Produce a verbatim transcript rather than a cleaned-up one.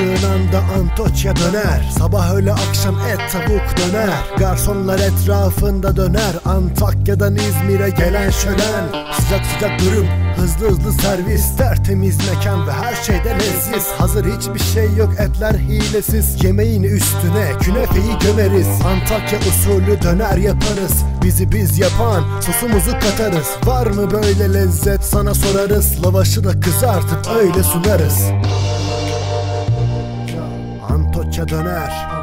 bastığın anda Antoçya döner. Sabah öğle akşam et tavuk döner. Garsonlar etrafında döner. Antakya'dan İzmir'e gelen şölen. Sıcak sıcak dürüm, hızlı hızlı servis, tertemiz mekan ve her şeyde leziz. Hazır hiçbir şey yok, etler hilesiz. Yemeğin üstüne künefeyi gömeriz. Antakya usulü döner yaparız. Bizi biz yapan sosumuzu katarız. Var mı böyle lezzet sana sorarız. Lavaşı da kızartıp öyle sunarız. Antoçya döner.